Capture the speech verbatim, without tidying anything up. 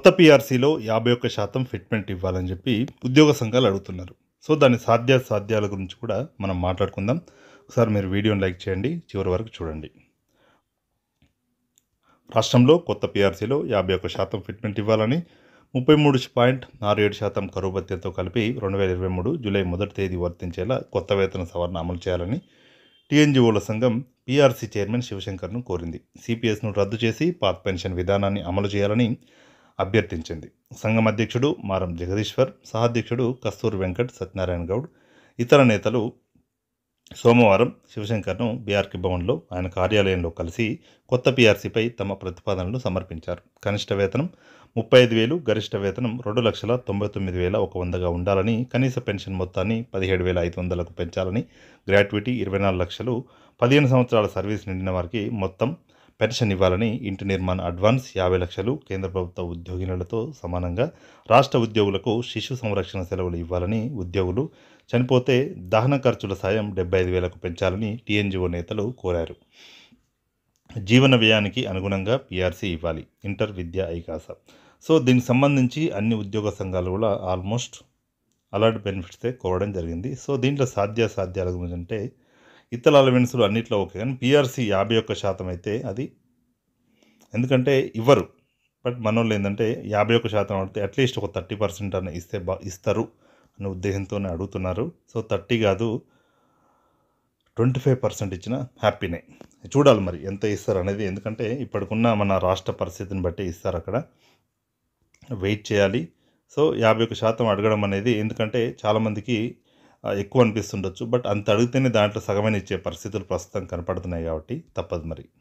పీఆర్సీలో యాభై ఒక్క శాతం ఫిట్మెంట్ ఇవ్వాలని చెప్పి ఉద్యోగ సంఘాలు అడుగుతున్నారు. సో దాని సాధ్యాసాధ్యాల గురించి కూడా మనం మాట్లాడుకుందాం. ఒకసారి మీరు వీడియోని లైక్ చేయండి, చివరి వరకు చూడండి. రాష్ట్రంలో కొత్త పీఆర్సీలో యాభై ఒక్క శాతం ఫిట్మెంట్ ఇవ్వాలని, ముప్పై మూడు పాయింట్ ఆరు ఏడు శాతం కరువు భత్యంతో కలిపి రెండు వేల ఇరవై మూడు జూలై మొదటి తేదీ వర్తించేలా కొత్త వేతన సవరణ అమలు చేయాలని టీఎన్జీఓల సంఘం పీఆర్సీ చైర్మన్ శివశంకర్ను కోరింది. సిపిఎస్ను రద్దు చేసి పాత పెన్షన్ విధానాన్ని అమలు చేయాలని అభ్యర్థించింది. సంఘం అధ్యక్షుడు మారం జగదీశ్వర్, సహాధ్యక్షుడు కస్తూరి వెంకట్ సత్యనారాయణ గౌడ్, ఇతర నేతలు సోమవారం శివశంకర్ను బీఆర్కే భవన్లో ఆయన కార్యాలయంలో కలిసి కొత్త పీఆర్సీపై తమ ప్రతిపాదనలు సమర్పించారు. కనిష్ట వేతనం ముప్పై ఐదు వేలు, గరిష్ట వేతనం రెండు లక్షల తొంభై తొమ్మిది వేల ఒక వందగా ఉండాలని, కనీస పెన్షన్ మొత్తాన్ని పదిహేడు వేల ఐదు వందలకు పెంచాలని, గ్రాట్యుటీ ఇరవై నాలుగు లక్షలు, పదిహేను సంవత్సరాల సర్వీస్ నిండిన వారికి మొత్తం పెన్షన్ ఇవ్వాలని, ఇంటి నిర్మాణ అడ్వాన్స్ యాభై లక్షలు కేంద్ర ప్రభుత్వ ఉద్యోగినులతో సమానంగా రాష్ట్ర ఉద్యోగులకు శిశు సంరక్షణ సెలవులు ఇవ్వాలని, ఉద్యోగులు చనిపోతే దహన ఖర్చుల సాయం డెబ్బై ఐదు వేలకు పెంచాలని టీఎన్జీఓ నేతలు కోరారు. జీవన వ్యయానికి అనుగుణంగా పీఆర్సీ ఇవ్వాలి, ఇంటర్ విద్యా ఐకాస. సో దీనికి సంబంధించి అన్ని ఉద్యోగ సంఘాలు కూడా ఆల్మోస్ట్ అలాంటి బెనిఫిట్సే కోరడం జరిగింది. సో దీంట్లో సాధ్యాసాధ్యాల గురించి అంటే ఇతర అలవెన్సులు అన్నింటిలో ఓకే, కానీ పీఆర్సీ యాభై ఒక్క శాతం అయితే అది ఎందుకంటే ఇవ్వరు. బట్ మనోళ్ళు ఏంటంటే యాభై ఒక్క శాతం అడిగితే అట్లీస్ట్ ఒక థర్టీ పర్సెంట్ అన్న ఇస్తే బా ఇస్తారు అనే ఉద్దేశంతోనే అడుగుతున్నారు. సో థర్టీ కాదు ట్వంటీ ఫైవ్ పర్సెంట్ ఇచ్చిన హ్యాపీనే. చూడాలి మరి ఎంత ఇస్తారు అనేది, ఎందుకంటే ఇప్పటికున్న మన రాష్ట్ర పరిస్థితిని బట్టి ఇస్తారు, అక్కడ వెయిట్ చేయాలి. సో యాభై ఒక్క శాతం అడగడం అనేది ఎందుకంటే చాలామందికి ఎక్కువ అనిపిస్తుండొచ్చు, బట్ అంత అడిగితేనే దాంట్లో సగమైన ఇచ్చే పరిస్థితులు ప్రస్తుతం కనపడుతున్నాయి కాబట్టి తప్పదు మరి.